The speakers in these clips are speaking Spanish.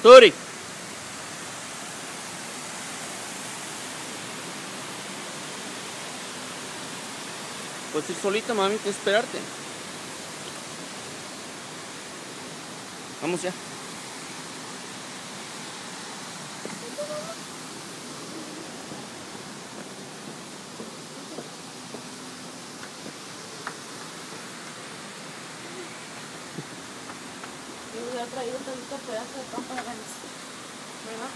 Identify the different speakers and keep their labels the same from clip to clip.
Speaker 1: Turi. Puedes ir solita, mami, tienes que esperarte. Vamos ya.
Speaker 2: Yo hubiera traído un tantito pedazo de pan para ganas, ¿verdad?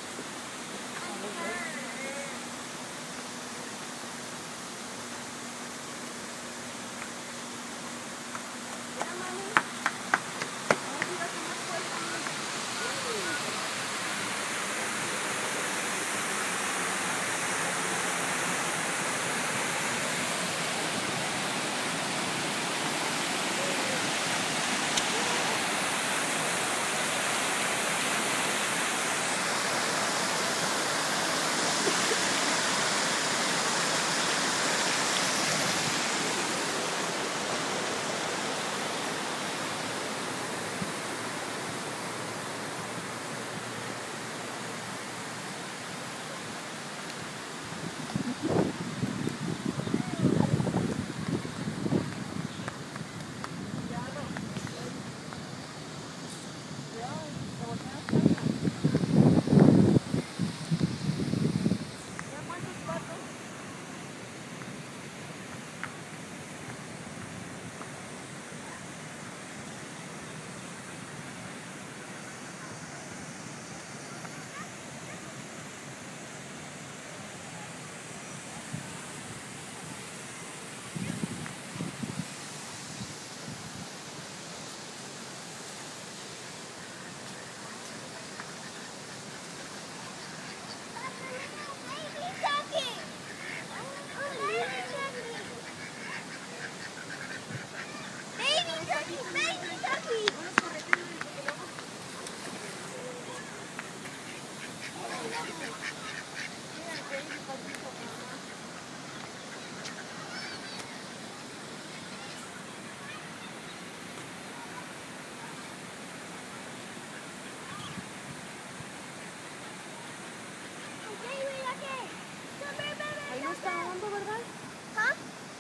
Speaker 2: Ahí no está hondo, ¿verdad? ¿Ah?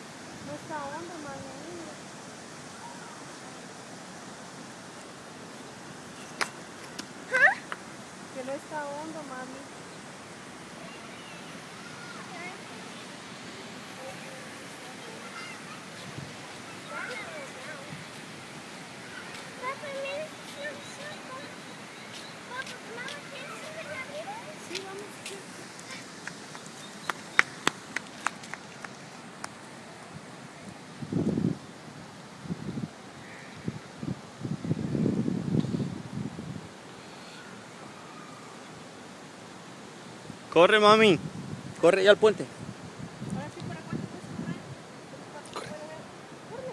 Speaker 2: No está hondo, mami. ¿Ah? Que no está hondo, mami. Sí, vamos.
Speaker 1: Corre, mami. Corre ya al puente.
Speaker 2: Ahora sí, ¿para cuánto puedes correr? Corre.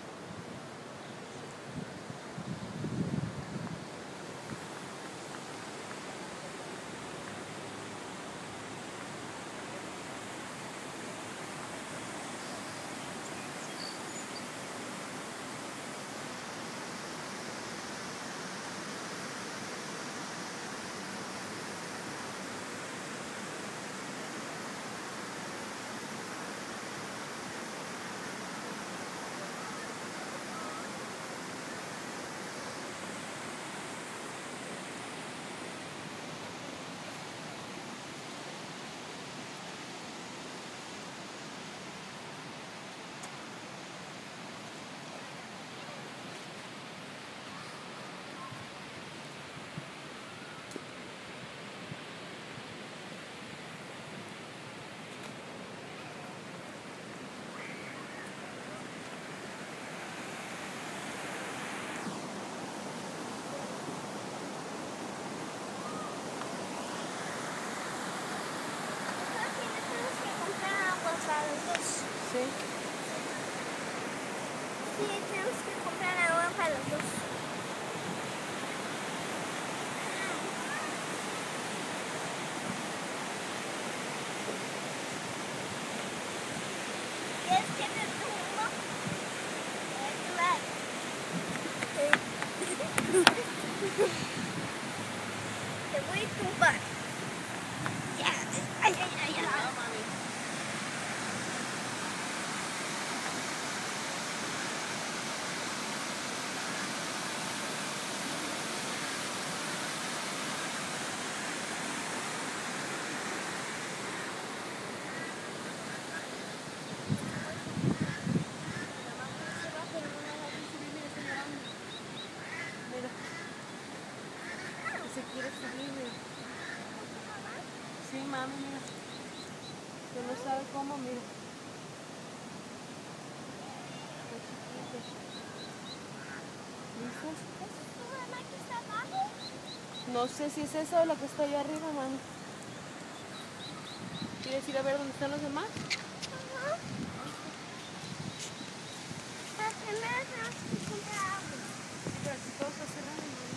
Speaker 2: Sí.
Speaker 3: Sí, tenemos que comprar agua para los dos. ¿Quieres que te tumbo? Te
Speaker 2: mami, mira. Que no sabe cómo, mira. Está chiquito. ¿Listo?
Speaker 3: ¿Eso es tu mamá que está abajo?
Speaker 2: No sé si es eso o lo que está allá arriba, mami. ¿Quieres ir a ver dónde están los demás?
Speaker 3: Ajá. Pero primero tenemos que comprar agua.
Speaker 2: Pero si todo está cerrado, mami.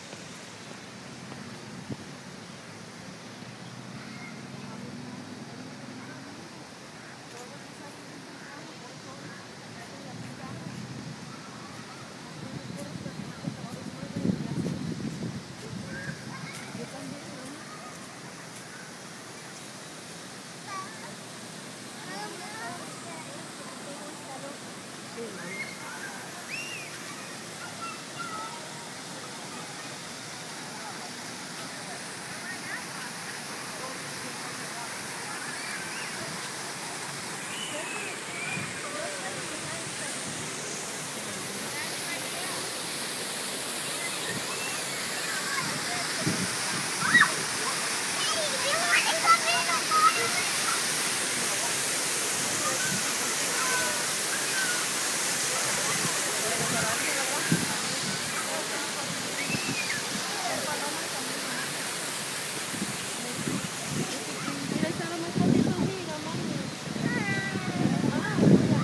Speaker 2: Mira, están los más patitos, mira, mami. Ah, mira.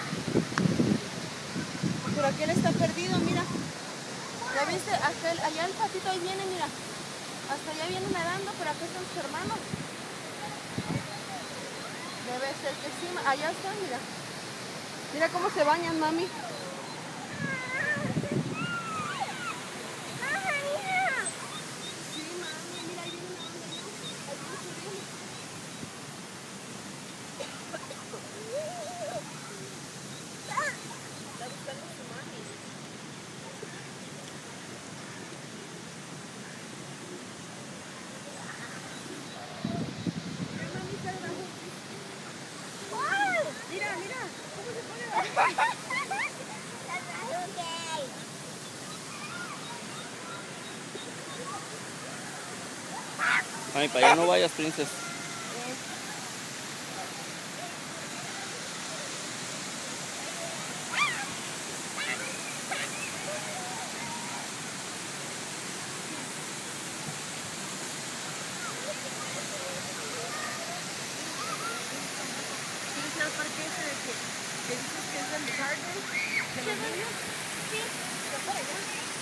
Speaker 2: Pero aquel está perdido, mira. ¿Ya viste? Hasta allá el patito ahí viene, mira. Hasta allá viene nadando, pero acá están sus hermanos. Debe ser que sí. Allá están, mira. Mira cómo se bañan, mami. Sí, mami, mira, ahí viene nadando allá. Ahí viene subiendo. Está buscando a su mami. Mira, mami, está debajo. Mira, mira. ¿Cómo se pone debajo?
Speaker 1: Mami, para allá no vayas, princesa.
Speaker 2: ¿Quieres ir al parque ese de que dices que es el Garden? ¿De los niños?
Speaker 3: Sí.
Speaker 2: Está por allá.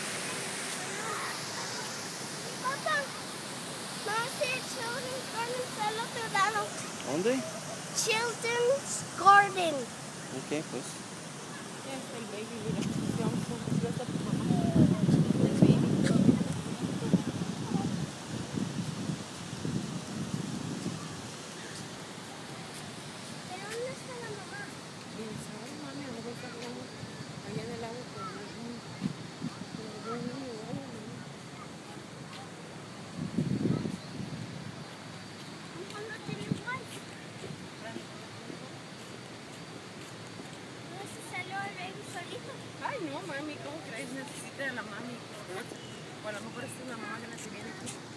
Speaker 3: Papá, no sé, Children's Garden está al otro lado.
Speaker 1: ¿Dónde?
Speaker 3: Children's Garden.
Speaker 1: Ok, pues.
Speaker 2: Ya está el baby, mira. Sí, vamos a ver a tu mamá. El baby.
Speaker 3: ¿Pero dónde está la mamá?
Speaker 2: ¿Quién sabe, mami? A lo mejor está jugando allá en el agua con algún niño o algo, mami.
Speaker 3: ¿Cuándo tiene igual? ¿No se salió el baby solito?
Speaker 2: Ay, no, mami, ¿cómo crees? Necesita de la mami. O a lo mejor esta es la mamá que la que viene aquí.